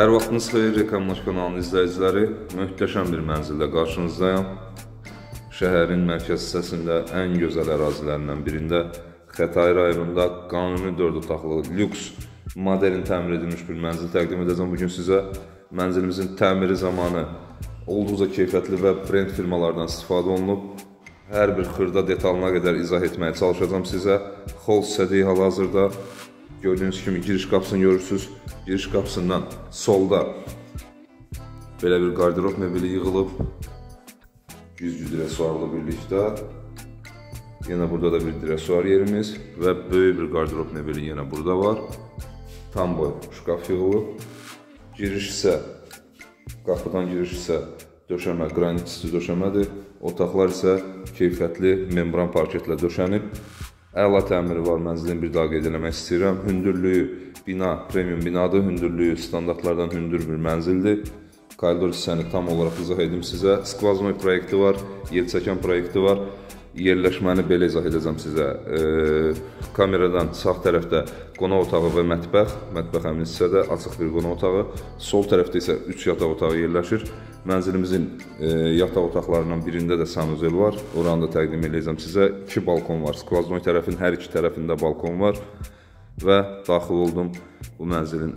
Hər vaxtınız xeyir, Reklamlaş kanalının izləyiciləri. Möhtəşəm bir mənzildə qarşınızdayım. Şəhərin mərkəz hissəsində ən gözəl ərazilərindən birində Xətai rayonunda qanuni 4 otaqlı, lüks, modern təmir edilmiş bir mənzil təqdim edəcəm. Bugün sizə mənzilimizin təmiri zamanı olduqca keyfiyyətli və brend firmalardan istifadə olunub. Hər bir xırda detalına qədər izah etməyə çalışacağım sizə. Xol hissədiyi hal-hazırda gördüyünüz kimi giriş qapısını görürsünüz. Giriş qapısından solda belə bir qardirob mebeli yığılıb. Güzgü dresuarla birlikdə. Yenə burada da bir dresuar yerimiz və böyük bir qardirob mebeli yenə burada var. Tam boy şkaf yığılıb. Giriş isə, qapıdan giriş isə döşəmə, qranit üstü döşəmədir. Otaqlar isə keyfiyyətli membran parketlə döşənib. Əla təmiri var, mənzilin bir daha qeyd eləmək istəyirəm. Hündürlüyü, bina premium binadır, hündürlüyü standartlardan hündür bir mənzildir. Koridor hissəni tam olaraq izah edim sizə. Skvaznoy proyekti var, yel çəkən proyekti var. Yerləşməni belə izah edəcəm sizə. Kameradan sağ tərəfdə qonaq otağı və mətbəx, mətbəx həmin hissədə açıq bir qonaq otağı. Sol tərəfdə isə 3 yataq otağı yerləşir. Mənzilimizin yataq otaqlarından birində də sanuzel var. Oranı da təqdim edəcəm sizə. 2 balkon var. Skvaznoy tərəfin hər iki tərəfində balkon var. Və daxil oldum bu mənzilin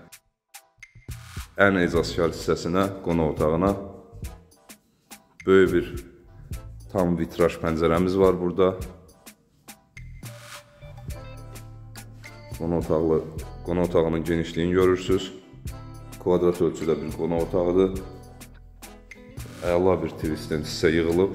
ən ecazkar hissəsinə, qonaq otağına. Böyük bir tam vitraj pəncərəmiz var burada. Qonaq otağının genişliyini görürsünüz. Kvadrat ölçüdə bir qonaq otağıdır. Əla bir TV-stand hissə yığılıb.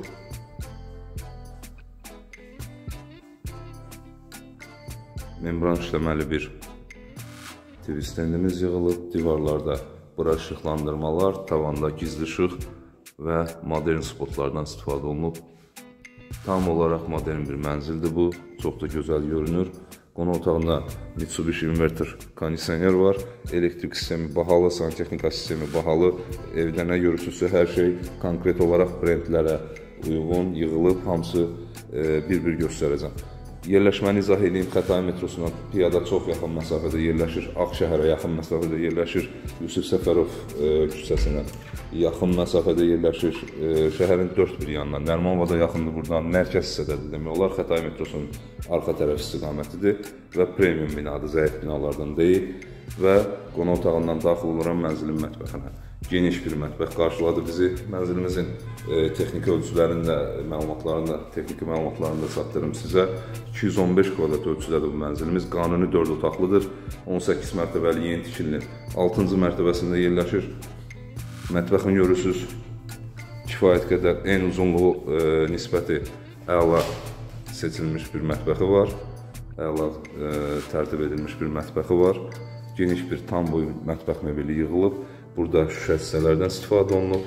Membran işləməli bir TV-standimiz yığılıb. Divarlarda bura işıqlandırmalar, tavanda gizli işıq və modern spotlardan istifadə olunub. Tam olaraq modern bir mənzildir bu. Çox da gözəl görünür. Qonaq otağında Mitsubishi inverter kondisioner var. Elektrik sistemi bahalı, santexnika sistemi bahalı. Evdə nə görürsünüzsə hər şey konkret olaraq brendlərə uyğun, yığılıb. Hamısı bir-bir göstərəcəm. Yerləşməni izah edeyim. Xətai metrosuna piyada çox yaxın məsafədə yerləşir. Ağşəhərə yaxın məsafədə yerləşir. Yusif Səfərov küçəsinə yaxın məsafədə yerləşir. Şəhərin dörd bir yanından. Nərmanvada yaxındır buradan. Mərkəz hissədədir demək olar. Xətai metrosunun arxa tərəf istiqamətidir və premium binadır, zəif binalardan deyil. Və qonaq otağından daxil oluram mənzilin mətbəxinə. Geniş bir mətbəx qarşıladı bizi. Mənzilimizin texniki ölçülərində, texniki məlumatlarını da çatdırım sizə. 215 kvadrat ölçüdədir bu mənzilimiz. Qanuni 4 otaqlıdır. 18 mərtəbəli yeni tikilinin 6-cı mərtəbəsində yerləşir. Mətbəxini görürsünüz. Kifayət qədər en uzunluğu nisbəti əla seçilmiş bir mətbəxi var. Əla tərtib edilmiş bir mətbəxi var. Geniş bir tam boy mətbəx mebeli yığılıb. Burada şüşə hissələrdən istifadə olunub.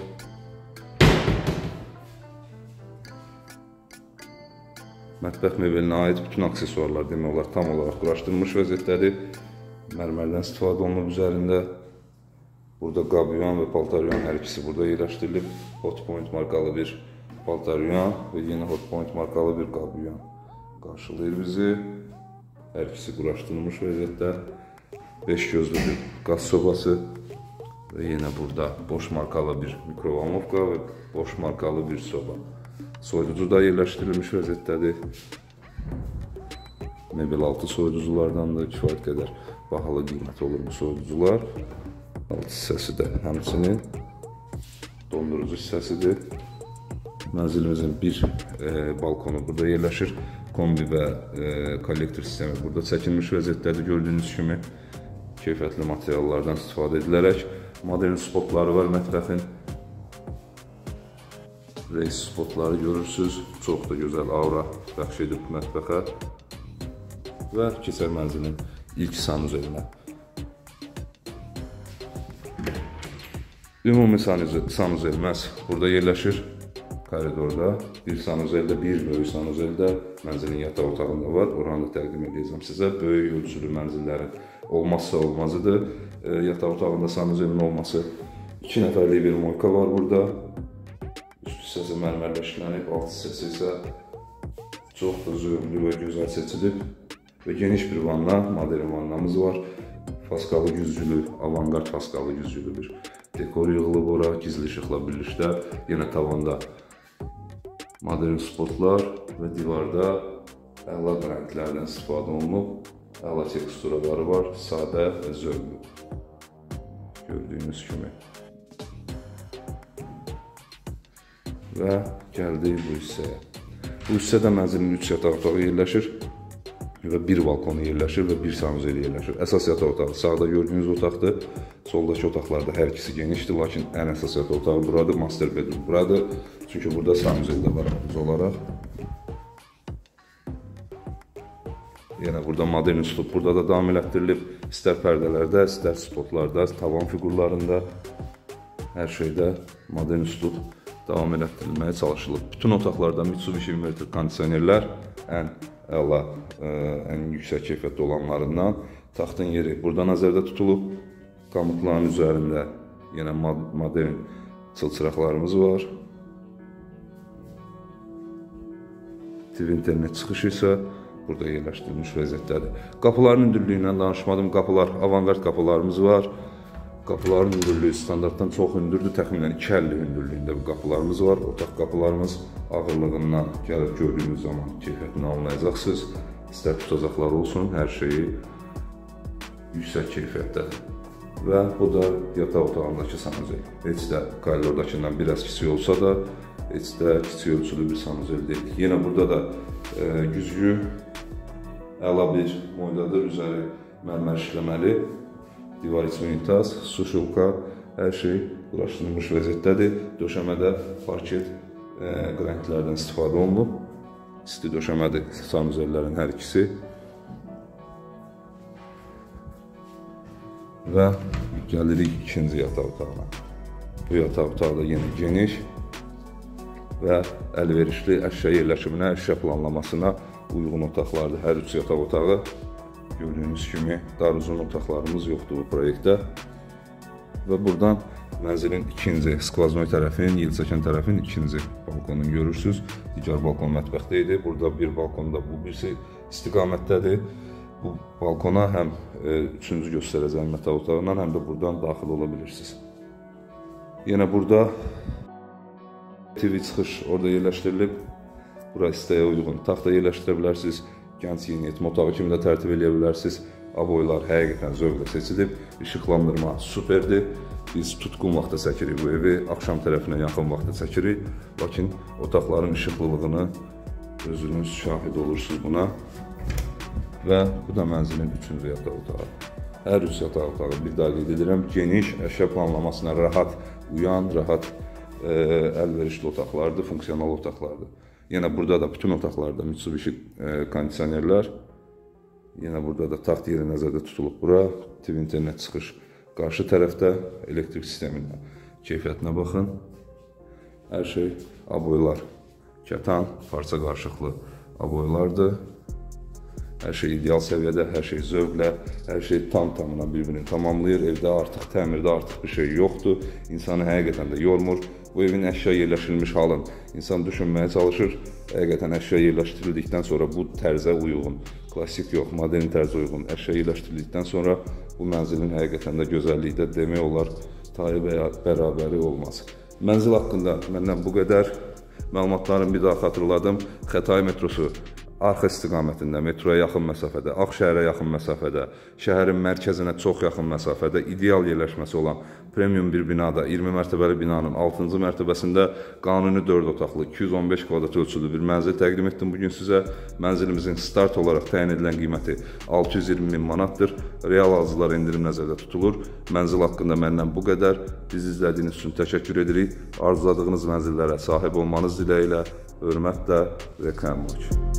Mətbəx mebelinə aid bütün aksesuarlar demək olar tam olaraq quraşdırılmış vəziyyətdədir. Mərmərdən istifadə olunub üzərində. Burada qab-yuyan və paltar-yuyan hər ikisi burada yerləşdirilib. Hotpoint markalı bir paltar-yuyan və yenə Hotpoint markalı bir qab-yuyan qarşılayır bizi. Hər ikisi quraşdırılmış vəziyyətdə. 5 gözlü bir qaz sobası və yenə burada boş markalı bir mikrovalnovka və boş markalı bir soba. Soyuducu da yerləşdirilmiş vəziyyətdədir. Mebel altı soyuduculardan da kifayət qədər bahalı qiymət olur bu soyuducular. Alt hissəsi də həmçinin dondurucu hissəsidir. Mənzilimizin bir balkonu burada yerləşir. Kombi və kollektor sistemi burada çəkilmiş vəziyyətdədir. Gördüyünüz kimi keyfiyyətli materiallardan istifadə edilərək. Modern spotları var mətbəxin. Reis spotları görürsünüz. Çox da gözəl aura bəxş edib mətbəxə. Və keçər mənzilin ilk sanuzelinə. Ümumi sanuzel məhz burada yerləşir. Koridorda bir sanuzeldə, bir böyük sanuzeldə mənzilin yataq otağında var. Oranı da təqdim edəcəm sizə. Böyük ölçülü mənzillərin olmazsa olmazıdır. Yataq otağında sanuzelin olması. 2 nəfərlik bir moyka var burada. Üst hissəsi mərmərlə işlənib, alt hissəsi isə çox da zövqlü və gözəl seçilib. Və geniş bir vanna, modern vannamız var. paskalı güzgülü, avantqard paskalı güzgülü bir dekor yığılıb ora, gizli işıqla birlikdə. Yenə tavanda modern spotlar və divarda əla rənglərdən istifadə olunub. Əla teksturaları var, sadə və zövqlü. Gördüyünüz kimi. Və gəldik bu hissəyə. Bu hissədə mənzilin 3 yataq otağı yerləşir və bir balkonu yerləşir və bir sanuzeli yerləşir. Əsas yataq otağı sağda gördüyünüz otaqdır. Soldakı otaqlarda hər ikisi genişdir, lakin ən əsas yataq otağı buradır, master bedroom buradır. Çünki burada sanuzeli də var arzu olaraq. Yenə burada modern üslub burada da davam elətdirilib. İstər pərdələrdə, istər spotlarda, tavan figurlarında hər şeydə modern üslub davam elətdirilməyə çalışılıb. Bütün otaqlarda Mitsubishi inverter kondisionerlər ən əla, ən yüksək keyfiyyətli olanlarından. Taxtın yeri burada nəzərdə tutulub. Qamutların üzərində yenə modern çılçıraqlarımız var. TV internet çıxışı isə burada yerləşdirilmiş vəziyyətdədir. Qapıların hündürlüyündən danışmadım. Qapılar, avantqard qapılarımız var. Qapıların hündürlüyü standartdan çox hündürdür. Təxminən 2.50 hündürlüyündə bu qapılarımız var. Otaq qapılarımız ağırlığından gəlib gördüyünüz zaman keyfiyyətini anlayacaqsınız. İstər tutacaqlar olsun, hər şeyi yüksək keyfiyyətdədir. Və bu da yataq otağındakı sanuzel. Heç də koridordakindən biraz kiçik olsa da, heç də kiçik ölçülü bir sanuzel deyil. Yenə burada da güzgü əla bir moydadır, üzəri mərmər işləməli. Divar içi unitaz, suşulka, hər şey quraşdırılmış vəziyyətdədir. Döşəmədə parket qranklərdən istifadə olunub. İsti döşəmədir sanuzellərin hər ikisi. Və gəlirik ikinci yataq otağına. Bu yataq otağı da yenə geniş və əlverişli əşya yerləşiminə, əşya planlamasına uyğun otaqlardır. Hər üç yataq otağı. Gördüyünüz kimi dar uzun otaqlarımız yoxdur bu proyektdə. Və buradan mənzilin ikinci, skvaznoy tərəfinin, yelçəkən tərəfinin ikinci balkonunu görürsünüz. Digər balkon mətbəxdə idi. Burada bir balkonda bu birisi istiqamətdədir. Bu balkona həm üçüncü göstərəcəyim yataq otağından, həm də buradan daxil ola bilirsiniz. Yenə burada TV çıxış orada yerləşdirilib. Bura istəyə uyğun taxta yerləşdirə bilərsiniz. Gənc yeniyetmə otağı kimi də tərtib edə bilərsiniz. Aboylar həqiqətən zövqlə seçilib. İşıqlandırma superdir. Biz tutqun vaxtda çəkirik bu evi, axşam tərəfinə yaxın vaxtda çəkirik. Lakin otaqların işıqlılığını özünüz şahid olursunuz buna. Və bu da mənzilin üçüncü yataq otağı. Hər üç yataq otağı bir daha qeyd edirəm. Geniş, əşya planlamasına rahat uyan, rahat əlverişli otaqlardır, funksional otaqlardır. Yenə burada da bütün otaqlarda Mitsubishi kondisionerlər. Yenə burada da taxt yeri nəzərdə tutulub bura. TV internet çıxış qarşı tərəfdə elektrik sisteminin keyfiyyətinə baxın. Hər şey aboylar kətan, parça qarışıqlı aboylardır. Hər şey ideal səviyyədə, hər şey zövqlə, hər şey tam-tamına bir-birini tamamlayır. Evdə artıq, təmirdə artıq bir şey yoxdur. İnsanı həqiqətən də yormur. Bu evin əşya yerləşdirilmiş halın insan düşünməyə çalışır. Həqiqətən əşya yerləşdirildikdən sonra bu tərzə uyğun, klassik yox, modern tərzə uyğun əşya yerləşdirildikdən sonra bu mənzilin həqiqətən də gözəllikdə demək olar tayı bərabəri olmaz. Mənzil haqqında məndən bu qədər. Məlumatlarımı bir daha xatırladım. Xətai metrosu arxa istiqamətində, metroya yaxın məsafədə, Ağşəhərə yaxın məsafədə, şəhərin mərkəzinə çox yaxın məsafədə, ideal yerləşməsi olan premium bir binada, 20 mərtəbəli binanın 6-cı mərtəbəsində qanuni 4 otaqlı, 215 kvadrat ölçülü bir mənzil təqdim etdim bugün sizə. Mənzilimizin start olaraq təyin edilən qiyməti 620 min manatdır. Real alıcılar endirim nəzərdə tutulur. Mənzil haqqında məndən bu qədər. Bizi izlədiyiniz üçün təşəkkür edirik. Arzuladığınız mənzillərə sahib olmanız diləyilə, hörmətlə, Reklam Mulk.